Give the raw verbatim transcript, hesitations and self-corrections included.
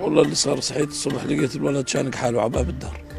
والله اللي صار، صحيت الصبح لقيت الولد شانق حاله على باب الدار.